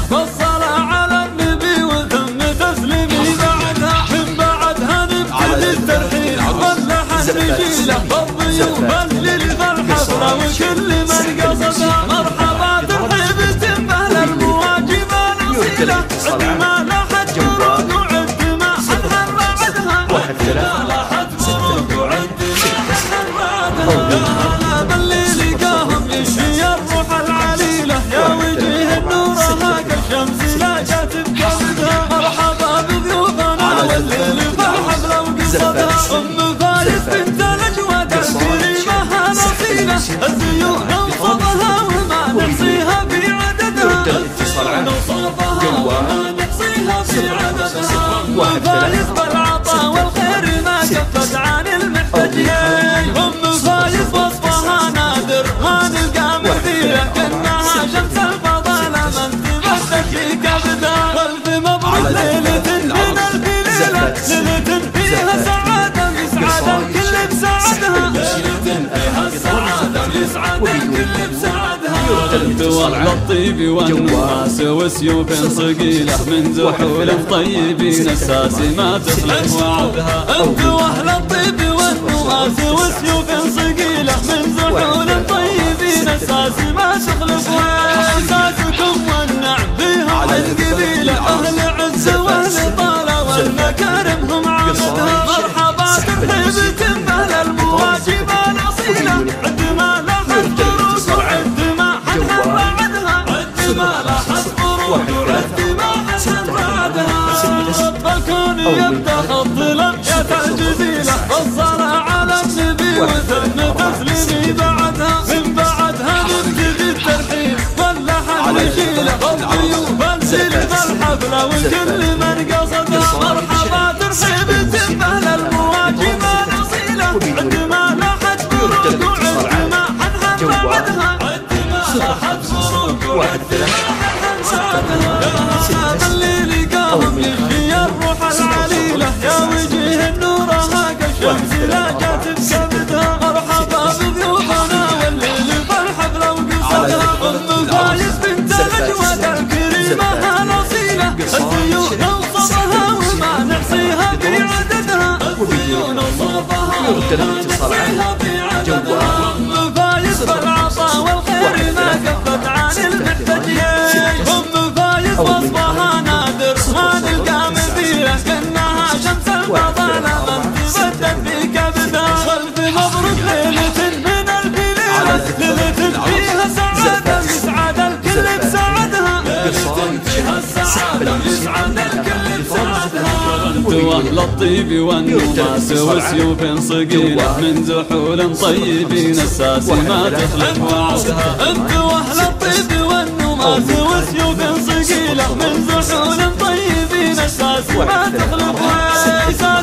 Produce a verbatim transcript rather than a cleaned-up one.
والصلاة على النبي وثم تسليمي بعدها من بعدها نبتدي الترحيب واللحن نشيله بالضيوف اللي ذا الحفلة وكل من قصدها مرحبا ترحيب تنبه للمواجب نصيله عد ما لاحت بروق وعد ما حنحن بعدها عد ما لاحت بروق وعد ما حنحن بعدها يا باللي لقاهم يشفي الروح العليلة يا وجيه النور هاك الشمس لا جات بقصدها مرحبا بضيوفنا والليل بالحفلة وقصتها أم فايز بنت الأجواد الكريمة نصيلة الزيوف نوصفها وما نحصيها في عددها نوصفها وما نحصيها في عددها أم فايز بالعطاء والخير ما كفت عن المحتاجين أم فايز وصفها نادر ما نلقى مثيله كأنها شمس الفضل من تبثت في كبدها ألف مبروك ليلة من ألف ليلة ليلة فيها سعادة يسعد الكل بسعدها ليلة فيها السعادة يسعد الكل بسعدها أنت والله الطيب والناس وسيوف صقيلة من زحول طيبين الساسي ما تخلف وعدها أنت واهل الطيب والناس وسيوف صقيلة من زحول طيبين الساسي ما تخلف وإحساسكم والنعم فيها القبيلة أهل عز وأهل طالة والمكارم هم عمدها مرحبا ترحيب تنبه للمواجب نصيلة عد ما لاحت بروق وعد ما حنحن بعدها عد ما لاحت بروق وعد ما حنحن بعدها الكون يبدأ الظلام يا تاج جزيلة والصلاة على النبي وثم تسليمي بعدها من بعدها نبتدي الترحيب واللحن نشيله الضيوف نزل بالحفلة والكل من قصدها مرحبا ترحيب تنبه للمواجب نصيلة عد ما لاحت بروق وعد ما حنحن بعدها عد ما لاحت بروق وعد ما حنحن بعدها يا اللي لقاهم يشفي الروح العليلة يا وجيه النور هاك الشمس لا جات بكبدها مرحبا بضيوفنا والليل بالحفلة وقصتها أم فايز بنت الأجواد الكريمة نصيلة الزيوف نوصفها وما نحصيها في عددها الزيوف نوصفها وما نحصيها في عددها أم فايز بالعطاء والخير ما كفت عن المحتاجين أم فايز وصفها نادر ما نلقى مثيله كأنها شمس الفضل من تبدت في كبدها ألف مبروك ليلة من ألف ليلة ليلة فيها سعادة يسعد الكل بسعدها ليلة فيها السعادة يسعد الكل بسعدها أنت وأهل الطيب والنماس وسيوف صقيلة من زحول طيبين الساسي ما تخلف وعدها أنت وأهل الطيب والنماس وسيوف صقيلة من زحول طيبين الساسي ما تخلف وعدها